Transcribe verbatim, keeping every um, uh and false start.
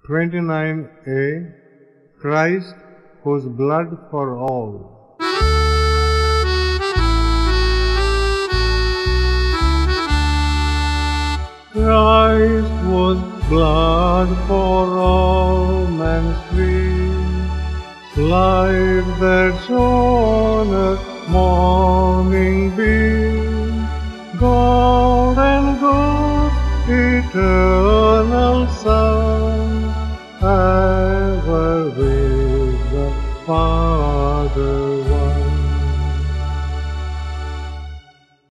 twenty-nine A. Christ, whose blood for all. Christ was blood for all men's free, light that shone at morning beam, God and good, eternal Son.